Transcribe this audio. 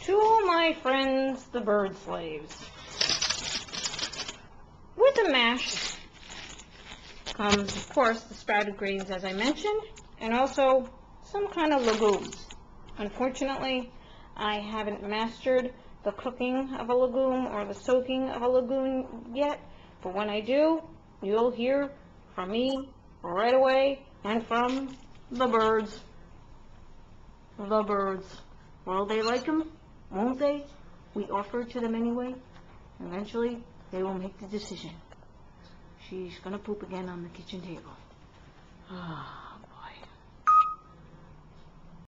To my friends, the bird slaves. With the mash comes, of course, the sprouted greens, as I mentioned, and also some kind of legumes. Unfortunately, I haven't mastered the cooking of a legume or the soaking of a legume yet, but when I do, you'll hear from me right away and from the birds. The birds. Will they like them? Won't they? We offer it to them anyway. Eventually, they will make the decision. She's gonna poop again on the kitchen table.